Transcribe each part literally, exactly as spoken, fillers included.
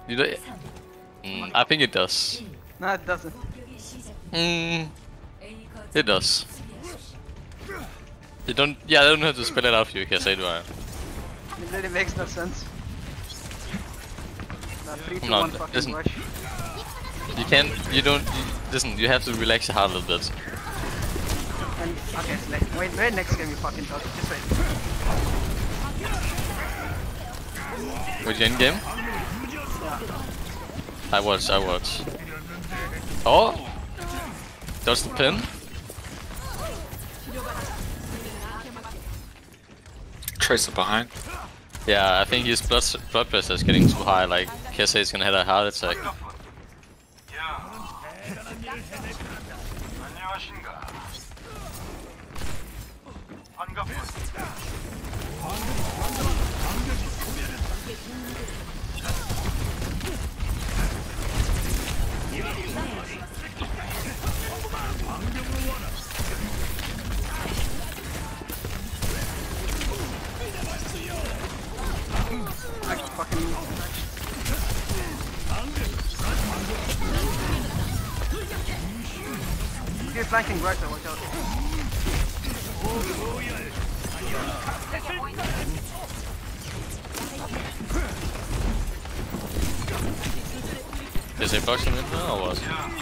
You don't, mm, I think it does. No, it doesn't. Mm, it does. You don't. Yeah, I don't have to spell it out for you, Kessa, do I? It really makes no sense. No, three, two, No, one, fucking listen. rush. You can't. You don't. You, listen. You have to relax your heart a little bit. And, okay, so like, wait, wait, next game you fucking talk. Just wait. Wait, you in game? Yeah. I watch. I watch. Oh, that's the pin. Tracer behind. Yeah, I think his blood blood pressure is getting too high. Like Kessa is gonna have a heart attack. Like fucking. You're flanking right there, watch out. Is a Fox coming in now or what?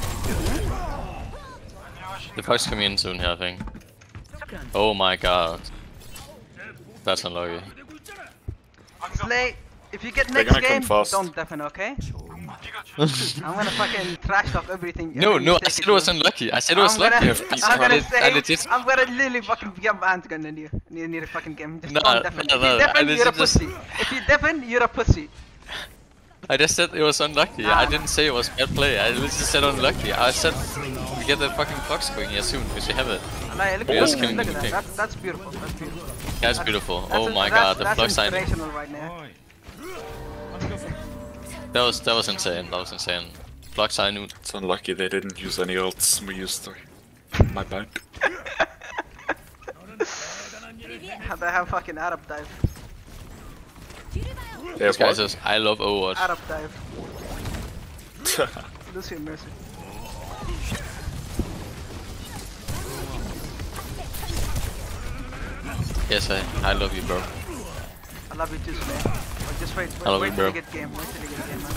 The Fox coming in soon here, I think. Oh my god. That's unlucky. Slay, if you get They're next gonna come game, fast. don't deafen, okay? I'm gonna fucking trash talk everything. No, every no, I mistake said you it was do. unlucky. I said it was I'm gonna, lucky. I'm gonna I, say, I legit. I'm gonna literally fucking get my hands gun in you. Near, near the fucking game. Just No, don't deafen. no, If no, you I deafen, you're a legit just- pussy. If you deafen, you're a pussy. I just said it was unlucky. Nah, I nah. didn't say it was bad play. I literally said unlucky. I said we get the fucking Fox going here soon because you have it. Like, look, Oh, look, that's look, killing look at me. that. That's, that's beautiful. That's beautiful. That's beautiful. That's Oh in- my that's, god, the that's Fox signing. inspirational right now. That was that was insane. That was insane. Block sign. It's unlucky they didn't use any ults. We used to. My bad. They have fucking Arab dive. They This have guy what? says, I love Overwatch. Arab dive. Lucio Mercy. Yes, I, I love you, bro. I love you too, Slay. But just wait, wait, I love wait you, till bro. you get game. Wait till you get game, man.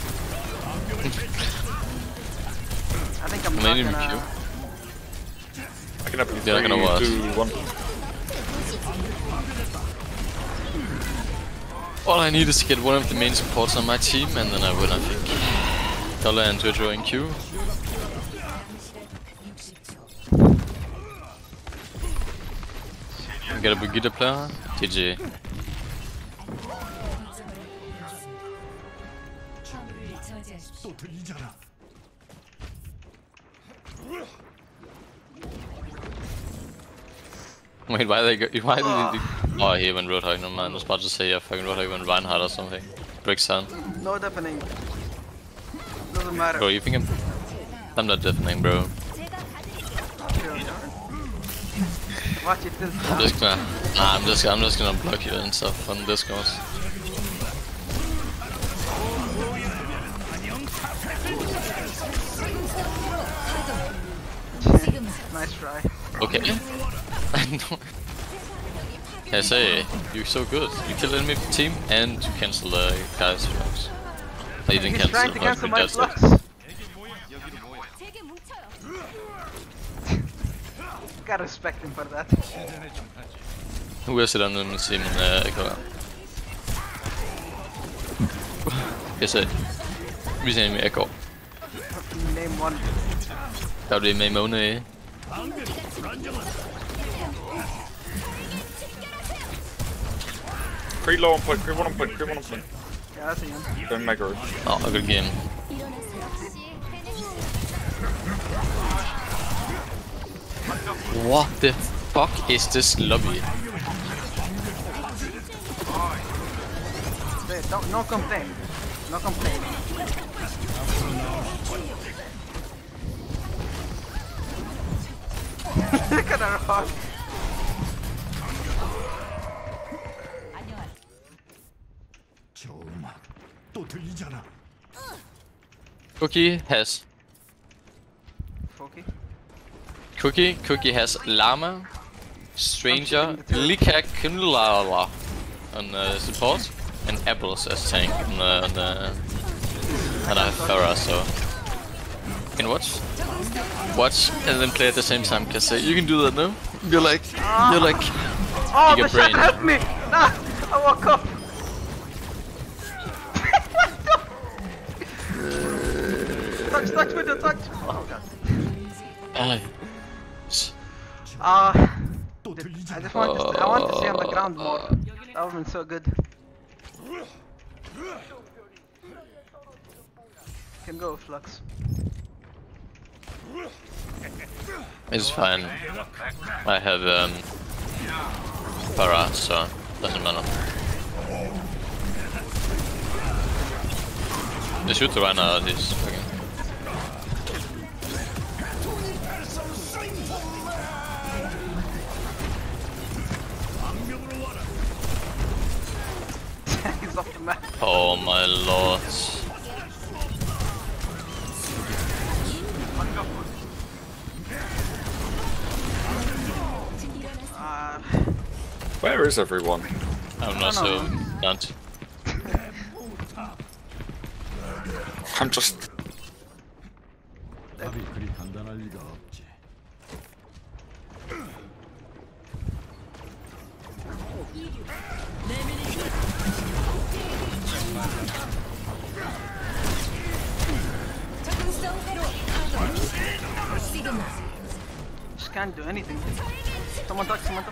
I think I'm I'm not aiming gonna. you. I can have you They're not gonna three, watch. two, one. All I need is to get one of the main supports on my team, and then I win, I think. Dollar and Jojo in Q. Get a Brigitte player. G G. Wait, why they go, why did they do, oh, he went Roadhog, no man, I was about to say, yeah, fucking Roadhog went Reinhardt or something. Bricks on. No deafening. Doesn't matter. Bro, you think I'm, I'm not deafening, bro. Watch it till I'm just gonna, nah, I'm just, I'm just gonna block you and stuff on Discord. Nice try. Okay. I know. I say, you're so good. You killed enemy team and you cancel the guy's flux. No, you didn't He's cancel trying to the cancel my that's it. flux. Gotta respect him for that. Who is it on the team in uh, Echo? Jeg sagde, vi ser med Echo. Name one. Der er det med Mone. Creep low on point, creep one on point, creep one on point. Yeah, that's a young. Don't make a road. Oh, a good game. What the fuck is this lobby? Wait, don't, no complaint. No complaint. Look at her rock. 저 음악 또 들리잖아. Cookie has Foki. Cookie. Cookie has Llama, Stranger, Lika Kunlala on uh, support, and Apples as tank. On the, on the, and I have Pharah, so you can watch, watch, and then play at the same time. Cause uh, you can do that, no? You're like, you're like, Oh, you the get brain. shot helped me! Nah, I woke up. touch, touch, window, touch. Oh god. Uh, Uh, I just want to, I want to stay on the ground more. That would've been so good. Can go, Flux. It's fine. I have um, Pharah, so doesn't matter. They shoot the right now. He's fucking. He's off the map. Oh my lord. Uh, Where is everyone? I'm not so not. I'm just. 답이 그리 간단할 리가 없지. just can't do anything. Someone touch, someone touch.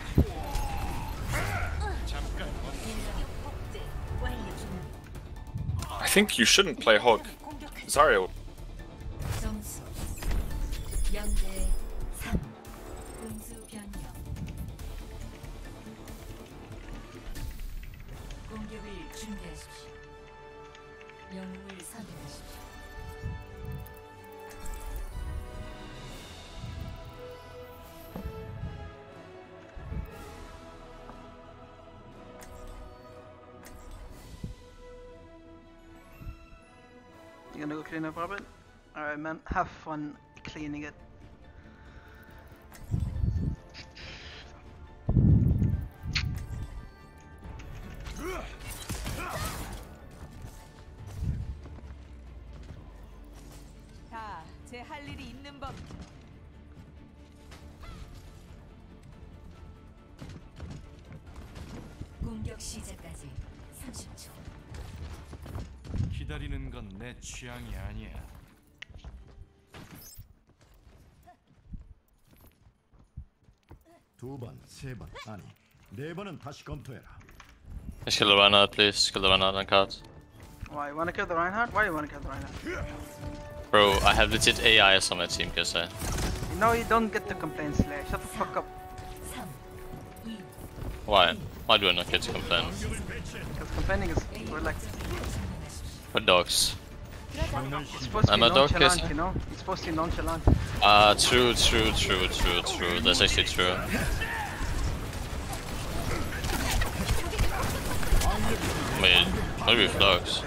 I think you shouldn't play Hog. Zarya. 점수 영 대 삼. 공수 변경. 공격을 준비하십시오. 영웅을 선택하십시오. You gonna go clean up Robert? Alright man, have fun cleaning it. 다 제 할 일이 있는 법. 공격 시작까지 삼십 초. 기다리는 건 내 취향이 아니야. 두 번, 세 번, 아니 네 번은 다시 검토해라. Let's kill the Reinhardt, please. Kill the Reinhardt on cards. Why, you wanna kill the Reinhardt? Why you wanna kill the Reinhardt? Bro, I have legit A Is on my team, cause I. You know you don't get to complain, Slayer. Shut the fuck up. 삼, 이, Why? Why do I not get to complain? Because complaining is, we're like, For dogs. it's supposed to I'm be a dog nonchalant, kisser. you know? It's supposed to be nonchalant. Ah, uh, true, true, true, true, true. That's actually true. Wait, what are we dogs?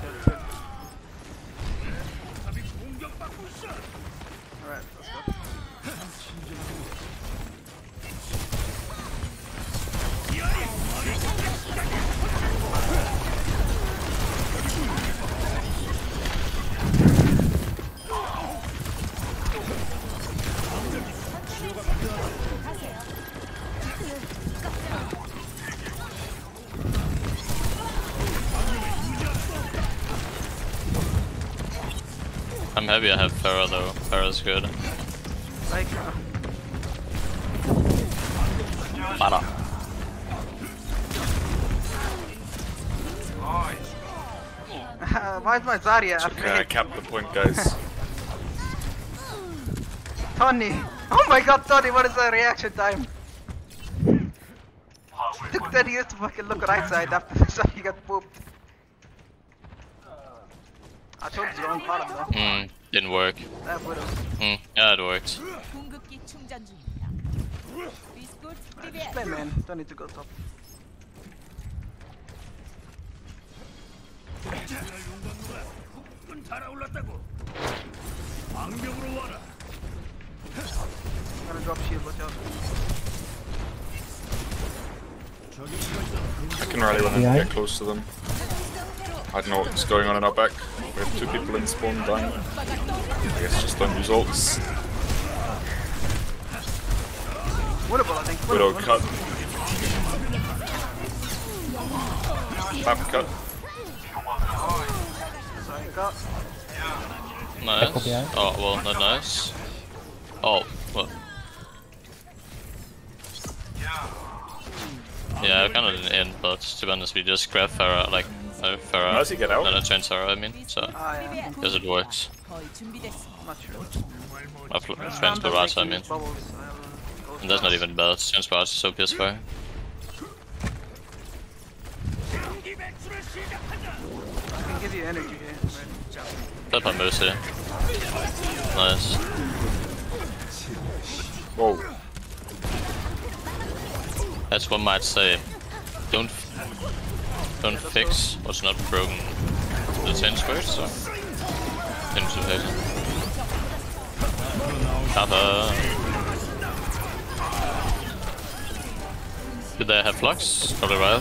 Alright, let's go. I'm happy I have Pharah though. Pharah's good. Like, uh, Pharah. why is my Zarya Okay, I afraid? capped the point, guys. Tony! Oh my god, Tony, what is the reaction time? Took ten years to fucking look right side after this he got pooped. I chose the wrong part though. Hmm, didn't work. That would've. Hmm, yeah, it worked. 궁극기 충전 중입니다. 비스콧 Just 프리벳. play man, don't need to go top. 방벽으로 와라. I'm gonna drop shield, watch out. 저기 누가 있어? I can rally when I get close to them. I don't know what's going on in our back. We have two people in spawn dying. I guess just don't use ults. Winnable, I think. Widow Winnable, cut. Tap cut. Sorry, cut. Nice. Oh, well, not nice. Oh, well. Yeah, I kind of didn't end, but to be honest, we just grab Pharah, like, uh, Pharah. How does he get out? No, no, Trans Pharah, I mean, so. Ah, yeah. Because it works. 거의 준비됐어. I'm not sure. Uh, Trans Barrage, I mean. Bubbles, I'll go And that's not even bad, Trans Barrage is so P S four. I can give you energy here. Flip on Mercy. Nice. Whoa. That's one might say. Don't don't fix what's not broken. The ten squares, so. Into it. Cover. Do they have flux? Probably right.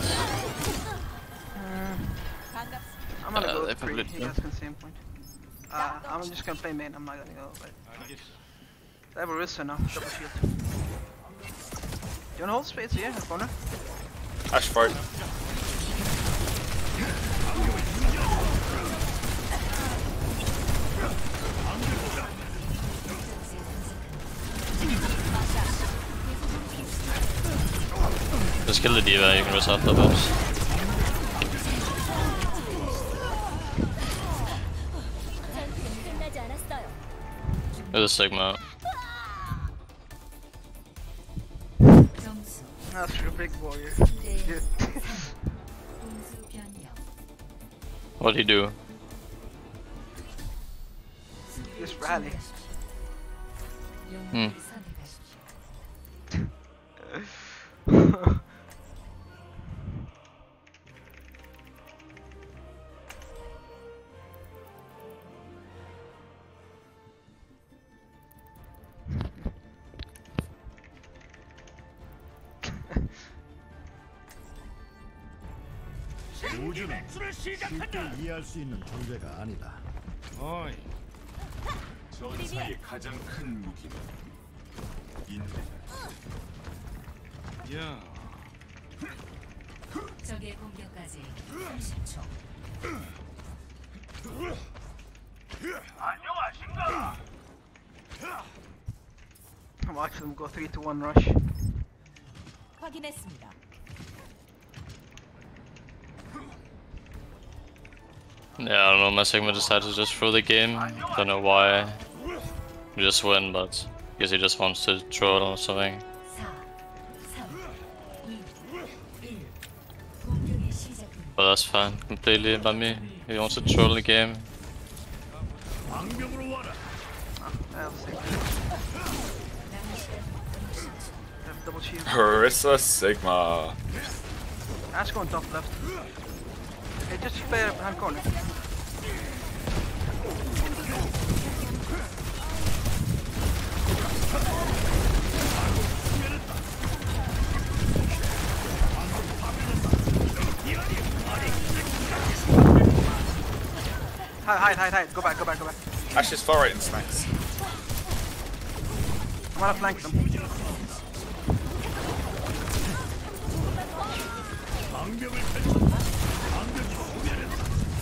I'm gonna Uh, go they three. probably You do. guys can same point. Uh, I'm just gonna play main. I'm not gonna go. But they have a Rissa now. Double shield. Do you wanna hold spades here in the corner? Ash fight. Just kill the diva, you can rest off the boss. There's a Sigma. 점수 That's your big warrior. 대 Yeah. 공수 변경. What'd he do? Just rally. 영웅을 Hmm. 선택하십시오. 우주는 쉽게 이해할 수 있는 존재가 아니다. 전사의 가장 큰 무기는 인내다. 야, 적의 공격까지 삼십 초. I'm watching them go three to one rush. 확인했습니다. Yeah, I don't know, my Sigma decided to just throw the game. Don't know why. We just win, but I guess he just wants to troll or something. 사, 삼, 이, 일. 공격이 시작됩니다. But that's fine, completely by me. He wants to troll the game. 방벽으로 와라. I'll see. They have double shield. Harissa Sigma. Ash going top left. Hey, just play behind corner. Hide, hide, hide, hide. Go back, go back, go back. Ash is far right in snacks. I'm gonna flank them. 방벽을 펼쳐. 방벽이 소멸했다.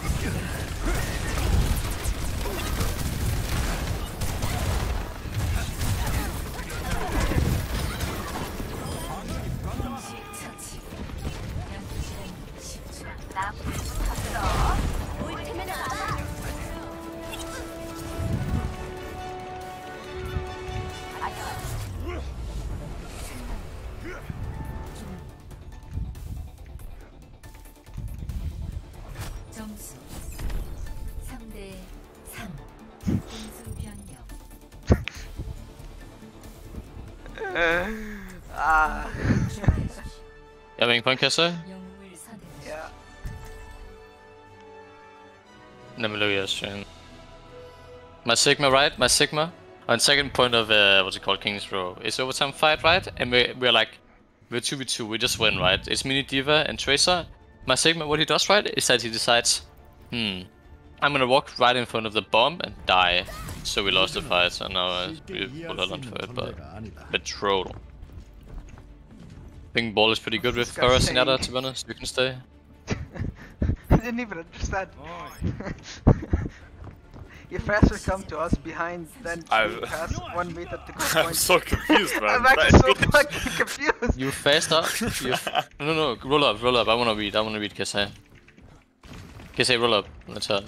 처치. 양시간 십 초. 점수 삼 대 삼. 공수 변경. Ah. 준비하십시오. Having point casser? 영웅을 선택하십시오. Yeah. Let me look at your stream. My Sigma, right? My Sigma. On second point of uh, what's it called, King's Row. It's overtime fight, right? And we're, we're like, we're two v two, we just win, right? It's Mini D.Va and Tracer. My Sigma, what he does, right, is that he decides, hmm, I'm gonna walk right in front of the bomb and die. So we lost the fight, so now uh, we pulled a lot for it, but betrothal. I think Ball is pretty good with Pharah Zenyatta, to be honest. You can stay. I didn't even understand. You faster come to us behind than I- we pass one meter to go I'm point. so confused, man. I'm actually so fucking confused. You faster? You f no, no, no, roll up, roll up. I wanna read, I wanna read Kessay. Kessay, roll up. Let's uh.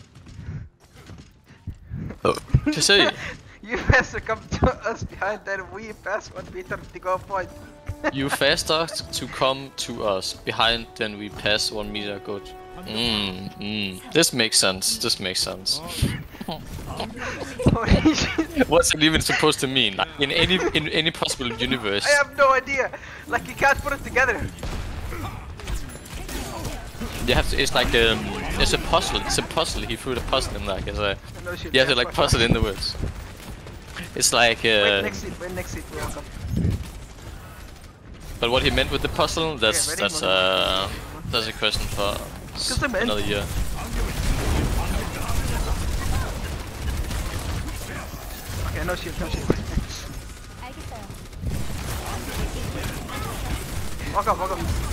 Kessay! You faster come to us behind than we pass one meter to go point. You faster to come to us behind than we pass one meter. Good. Mmm, mmm. This makes sense. This makes sense. Holy shit. What's it even supposed to mean? Like, in any in any possible universe. I have no idea. Like you can't put it together. You have to. It's like um. It's a puzzle. It's a puzzle. He threw the puzzle in there. Cause I. No shit. You have to yeah, like fuck puzzle off. in the words. It's like Wait uh. next seat. Wait next seat. Welcome. But what he meant with the puzzle, that's ready? that's One, uh. one. That's a question for Cause I'm in. another year. Okay, no shit, no shit. Walk up, walk up.